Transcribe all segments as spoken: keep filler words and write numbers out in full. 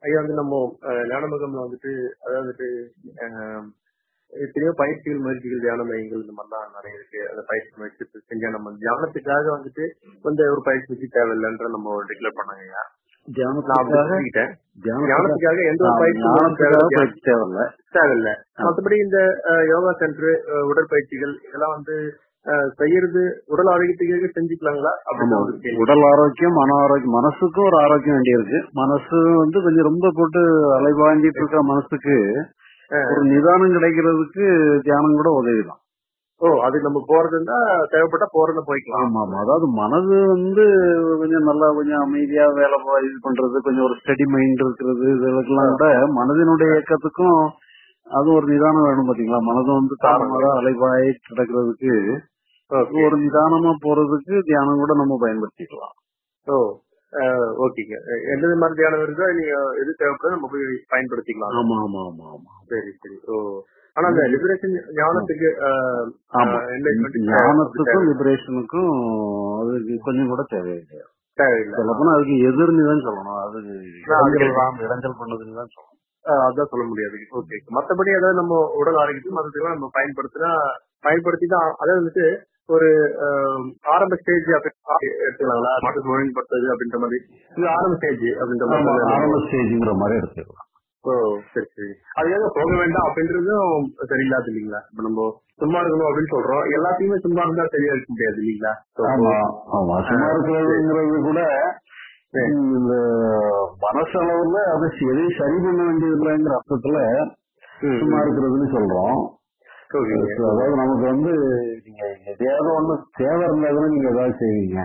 ஐயா வந்து நம்ம அஹ், ஞானமுகம்ல வந்துட்டு அதாவது அஹ், எத்தனையோ பயிற்சிகள் முயற்சிகள் தியான மையங்கள் இந்த மாதிரிலாம் நிறைய இருக்கு. அந்த பயிற்சி முயற்சி செஞ்சா நம்ம தியானத்துக்காக வந்துட்டு வந்து ஒரு பயிற்சி தேவையில்லைன்ற நம்ம டிக்ளேர் பண்ணாங்க ஐயா. நான் அப்படி தியானத்துக்காக புரிஞ்சுக்கிட்டேன். தியானத்துக்காக தியானத்துக்காக எந்த ஒரு ஆ, பயிற்சி ஞானத்துக்காக பயிற்சி தேவையில்ல. தேவையில்லை. ஆ. மற்றபடி இந்த அஹ், யோகா சென்டர் உடற்பயிற்சிகள் இதெல்லாம் வந்து அஹ், செய்யறது உடல் ஆரோக்கியத்துக்காக செஞ்சுக்கலாங்களா ஆமா, அப்படின்னு ஒரு கேள்வி. உடல் ஆரோக்கியம், மன ஆரோக்கியம். மனசுக்கும் ஒரு ஆரோக்கியம் வேண்டி இருக்கு. மனசு வந்து கொஞ்சம் ரொம்ப போட்டு அலைபாய்ஞ்சிட்டு இருக்கிற மனசுக்கு ஒரு நிதானம் கிடைக்கிறதுக்கு தியானம் கூட உதவிதான். ஓ அது நம்ம போறதுன்னா தேவைப்பட்டா போறத போய்க்கலாம். ஆமா ஆமா. அதாவது மனது வந்து கொஞ்சம் நல்லா கொஞ்சம் அமைதியா வேலை பா- இது பண்றது, கொஞ்சம் ஒரு ஸ்டடி மைண்ட் இருக்கிறது, இதெல்லாம் கூட மனதினுடைய இயக்கத்துக்கும் அது ஒரு நிதானம் வேணும் பாத்தீங்களா. மனது வந்து தாறுமாறா அலைபாய் கிடக்கிறதுக்கு ஓகே ஒரு நிதானமா போறதுக்கு தியானம் கூட நம்ம பயன்படுத்திக்கலாம். ஓ அஹ், ஓகேங்க. எந்த மாதிரி தியானம் இருக்கோ நீங்க எது தேவைப்படுதோ நம்ம போய் பயன்படுத்திக்கலாம். ஆமா ஆமா ஆமா ஆமா. சரி சரி. ஓ ஆனா அந்த லிபரேஷன் ஞானத்துக்கு அஹ், ஆமா, அஹ், enlightenment ஞானத்துக்கும் லிபரேஷனுக்கும் அது கொஞ்சம் கூட தேவையில்லை. தேவையில்லை. சொல்ல போனா அதுக்கு எதிர்னு தான் சொல்லணும். அது நான் அது இடைஞ்சல் தான், இடைஞ்சல் பண்ணதுன்னு தான் சொல்லணும். அஹ், அதான் சொல்ல முடியாது. ஓகே மத்தபடி அதாவது நம்ம உடல் ஆரோக்கியத்துக்கு மற்றதுக்கெல்லாம் நம்ம பயன்படுத்தினா பயன்படுத்தி தான் அதாவது வந்துட்டு ஒரு அஹ், ஆரம்ப ஸ்டேஜ் எடுத்துக்கலாங்களா மாற்று பயன்படுத்துறது அப்படின்ற மாதிரி இது ஆரம்ப ஸ்டேஜ் அப்படின்ற ஆமா, மாதிரி ஆரம்ப ஸ்டேஜ்ங்கிற மாதிரி எடுத்துக்கலாம். ஓ சரி சரி. அதுக்காக போக வேண்டாம் அப்படின்றதும் சரியில்லாது இல்லைங்களா. இப்ப நம்ம சும்மா இருக்கணும் அப்படின்னு சொல்றோம், எல்லாத்தையுமே சும்மா இருந்தா சரியா இருக்க முடியாது இல்லைங்களா. ஆமா ஆமா. சும்மா இருக்கிறதுங்கிறது கூட இந்த மனசளவுல அதை எதையும் சரி பண்ண வேண்டியதில்லைங்கிற அர்த்தத்துல சும்மா இருக்கிறதுன்னு சொல்றோம். அதாவது நமக்கு வந்து நீங்க எதையாவது ஒண்ணு தேவை இருந்தாலும் நீங்க ஏதாவது செய்வீங்க.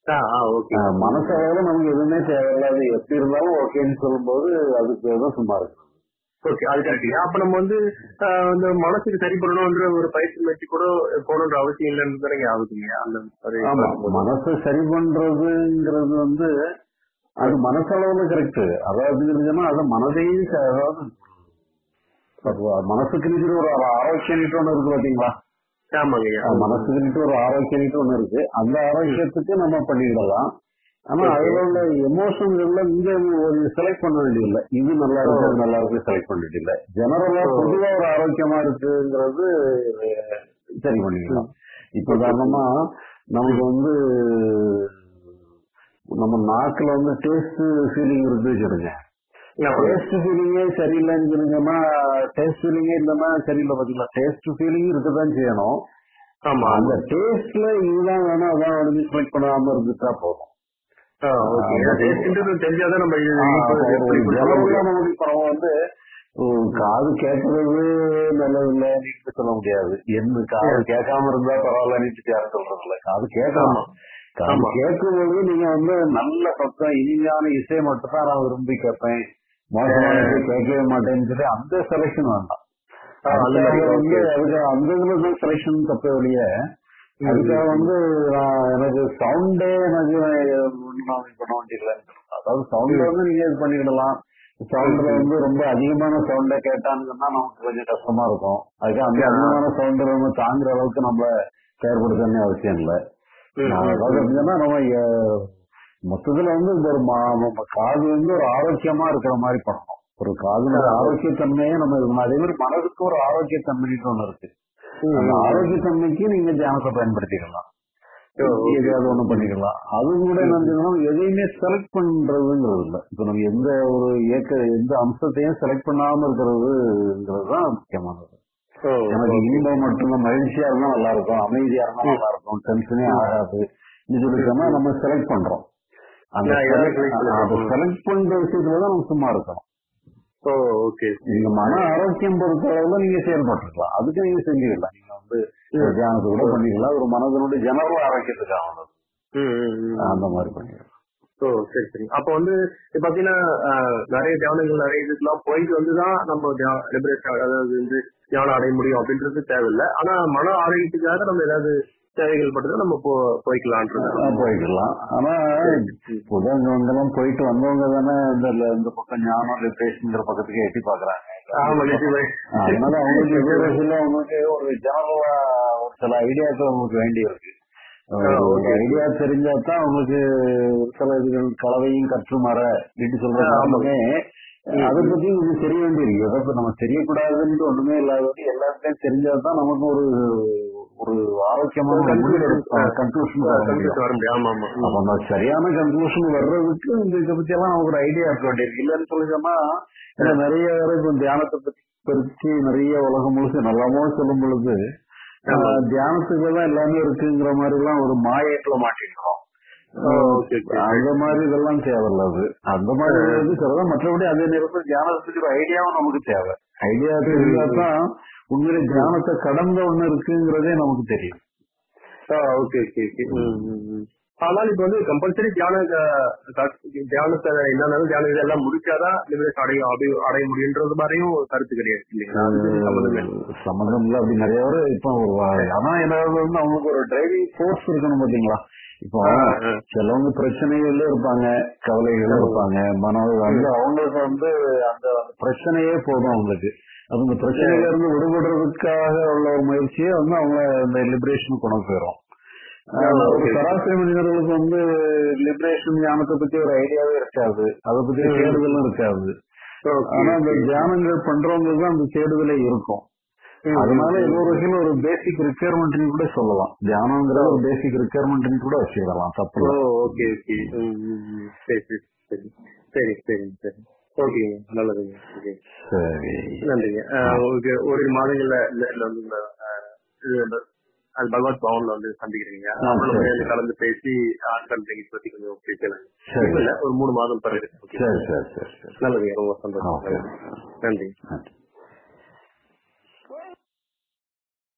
மனசளவுல நமக்கு எதுவுமே தேவையில்லாது எப்படி இருந்தாலும் ஓகேன்னு சொல்லும் போது அதுக்கு ஏதோ சும்மா இருக்கு. ஓகே அது கரெக்ட். அப்ப நம்ம வந்து இந்த மனசுக்கு சரி பண்ணணும்ன்ற ஒரு பயிற்சி முயற்சி கூட போகணுன்ற அவசியம் இல்லைன்னு தானே ஆகுதுங்க. அந்த மனசை சரி பண்றதுங்கிறது வந்து அது மனசளவுல கரெக்ட். அதாவது அது மனதையும் அதாவது மனசுக்கு ஒரு ஆரோக்கியம் ஒண்ணு இருக்கு பாத்தீங்களா. மனசுக்கு ஒரு ஆரோக்கியம் ஒண்ணு இருக்கு. அந்த ஆரோக்கியத்துக்கு நம்ம பண்ணிடலாம். ஆனா அதுல உள்ள எமோஷன்கள்ல இங்க செலக்ட் பண்ண வேண்டியதில்லை. இது நல்லா இருக்கு அது நல்லா இருக்கு செலக்ட் பண்ணிட்டு இல்ல. ஜெனரலா பொதுவா ஒரு ஆரோக்கியமா இருக்குங்கிறது சரி பண்ணிக்கலாம். இப்ப உதாரணமா நமக்கு வந்து நம்ம நாக்குல வந்து டேஸ்ட் ஃபீலிங் இருக்கு வச்சிருங்க. டேஸ்ட் ஃபீலிங்கே சரியில்லைன்னு சொல்லுங்கன்னா டேஸ்ட் ஃபீலிங்கே இல்லைன்னா சரியில்லை பாத்தீங்களா. டேஸ்ட் ஃபீலிங் இருக்கதான் செய்யணும். அந்த டேஸ்ட்ல இதுதான் வேணும் அதான் வந்து செலக்ட் பண்ணாம இருந்துட்டா போதும். வந்து காது கேட்கறது நல்லதில்லை நீட்டு சொல்ல முடியாது. என்ன காது கேட்காம இருந்தா பரவாயில்ல நீட்டு யாரும் சொல்றது இல்ல. காது கேட்கலாம். காது கேட்கும்போது நீங்க வந்து நல்ல சத்தம் இனிமையான இசை மட்டும் தான் நான் விரும்பி கேட்பேன், மோசமான இசை கேட்கவே மாட்டேன்னு சொல்லி அந்த செலக்ஷன் வேண்டாம். வந்து அதுக்கு அந்த இதுல செலக்ஷன் தப்ப வழிய அதுக்காக வந்து எனக்கு சவுண்டே எனக்கு பண்ண வேண்டியதில்லை. அதாவது சவுண்ட் வந்து நீங்க இது பண்ணிக்கிடலாம். சவுண்ட்ல வந்து ரொம்ப அதிகமான சவுண்ட கேட்டாங்கன்னா நமக்கு கொஞ்சம் கஷ்டமா இருக்கும். அதுக்காக அந்த அதிகமான சவுண்ட் நம்ம தாங்குற அளவுக்கு நம்ம செயற்படுத்தணும்னு அவசியம் இல்லை. அதாவது எப்படின்னா நம்ம மொத்தத்துல வந்து இந்த ஒரு காது வந்து ஒரு ஆரோக்கியமா இருக்கிற மாதிரி பண்ணணும். ஒரு காதுல ஆரோக்கியத்தன்மையே நம்ம அதே மாதிரி மனதுக்கு ஒரு ஆரோக்கியத்தன்மைன்னு ஒண்ணு இருக்கு. அந்த ஆரோக்கியத்தன்மைக்கு நீங்க தியானத்தை பயன்படுத்திக்கலாம், எதையாவது ஒண்ணு பண்ணிக்கலாம். அது கூட என்ன எதையுமே செலக்ட் பண்றதுங்கிறது இல்லை. இப்ப நம்ம எந்த ஒரு இயக்க எந்த அம்சத்தையும் செலக்ட் பண்ணாம இருக்கிறதுங்கிறது தான் முக்கியமானது. எனக்கு இன்பம் மட்டும் மகிழ்ச்சியா இருந்தா நல்லா இருக்கும், அமைதியா இருந்தா நல்லா இருக்கும், டென்ஷனே ஆகாது சொல்லிட்டோம்னா நம்ம செலக்ட் பண்றோம். அந்த செலக்ட் பண்ற விஷயத்துலதான் நம்ம சும்மா இருக்கணும். நீங்க மன ஆரோக்கியம் பொறுத்த அளவுல நீங்க செயல்பட்டுருக்கலாம், அதுக்கு நீங்க செஞ்சுக்கலாம். நீங்க வந்து தியானத்தை கூட பண்ணிக்கலாம். ஒரு மனதனுடைய ஜெனரல் ஆரோக்கியத்துக்காக அந்த மாதிரி பண்ணிக்கலாம். ஓ சரி சரி. அப்ப வந்து பாத்தீங்கன்னா நிறைய தியானங்கள் நிறைய இதுக்கெல்லாம் போயிட்டு வந்துதான் நம்ம லிபரேஷன் அதாவது வந்து தியானம் அடைய முடியும் அப்படின்றது தேவையில்லை. ஆனா மன ஆரோக்கியத்துக்காக நம்ம ஏதாவது தேவைகள் பட்டு நம்ம போய்க்கலான்றது போய்க்கலாம். ஆனா புதங்கெல்லாம் போயிட்டு வந்தவங்க தானே இந்த பக்கம் ஞானம் லிபரேஷன் பக்கத்துக்கு எட்டி பாக்குறாங்க. அதனால அவங்களுக்கு லிபரேஷன்ல அவங்களுக்கு ஒரு ஜெனரலா ஒரு சில ஐடியாக்கள் அவங்களுக்கு வேண்டி இருக்கு. ஐடியா தெரிஞ்சாதான் அவங்களுக்கு சில இதுகள் கலவையும் கற்று மாற வீட்டு சொல்றாங்க. அதை பத்தி இது தெரிய வேண்டியிருக்கு. எதை நம்ம தெரியக்கூடாதுன்னு ஒண்ணுமே இல்லாதது எல்லாத்தையும் தெரிஞ்சாதான் நமக்கு ஒரு ஒரு ஆரோக்கியமான கன்க்ளூஷன் வர முடியும். அப்ப அந்த சரியான கன்க்ளூஷன் வர்றதுக்கு இந்த இதை பத்தி எல்லாம் நமக்கு ஒரு ஐடியா இருக்க வேண்டியிருக்கு. இல்லைன்னு சொல்லி சொன்னா நிறைய பேர் இப்ப தியானத்தை பத்தி பறிச்சு நிறைய உலகம் முழுக்க நல்லாமோ சொல்லும் பொழுது தியானத்துக்குதான் எல்லாமே இருக்குங்கிற மாதிரி எல்லாம் ஒரு மாயத்துல மாட்டிருக்கோம். அந்த மாதிரி இதெல்லாம் தேவையில்ல. அது அந்த மாதிரி வந்து சொல்றதா. மற்றபடி அதே நேரத்தில் தியானத்துக்கு ஒரு ஐடியாவும் நமக்கு தேவை. ஐடியா தெரிஞ்சாதான் உண்மையிலே தியானத்தை கடந்த ஒண்ணு இருக்குங்கிறதே நமக்கு தெரியும். ஆனால் இப்ப வந்து கம்பல்சரி தியான தியானத்தை என்னன்னாலும் தியானம் இதெல்லாம் முடிச்சாதான் அடைய அடைய முடியுன்றது மாதிரியும் கருத்து கிடையாது இல்லைங்களா? சம்பந்தம் இல்லை. அப்படி நிறைய பேர் இப்போ ஆனா ஏதாவது வந்து அவங்களுக்கு ஒரு டிரைவிங் ஃபோர்ஸ் இருக்கணும் பாத்தீங்களா? இப்போ சிலவங்க பிரச்சனைகள்ல இருப்பாங்க, கவலைகள் இருப்பாங்க, மன வந்து அவங்களுக்கு வந்து அந்த பிரச்சனையே போதும் அவங்களுக்கு. அது இந்த பிரச்சனையில இருந்து விடுபடுறதுக்காக உள்ள ஒரு முயற்சியே வந்து அவங்க இந்த லிபரேஷன் கொண்டு போயிடும். சராசரி மனிதர்களுக்கு வந்து லிபரேஷன் தியானத்தை பத்தி ஒரு ஐடியாவே இருக்காது, அதை பத்தி தேடுதலும் இருக்காது. ஆனா இந்த தியானங்கள் பண்றவங்களுக்கு தான் அந்த தேடுதலே இருக்கும். அதனால இன்னொரு வகையில் ஒரு பேசிக் ரிக்யர்மெண்ட் கூட சொல்லலாம். தியானங்கிற ஒரு பேசிக் ரிக்யர்மெண்ட் கூட வச்சுக்கலாம், தப்பு. ஓகே ஓகே சரி சரி சரி சரி சரி ஓகேங்க, நல்லதுங்க. சரி, நன்றிங்க. உங்களுக்கு ஒரு மாதங்கள்ல அது பகவத் பவன்ல வந்து சந்திக்கிறீங்க. அப்புறம் கலந்து பேசி ஆட்கள் பத்தி கொஞ்சம் பேசலாம். ஒரு மூணு மாதம் பிறகு. நல்லதுங்க, ரொம்ப சந்தோஷம். நன்றி.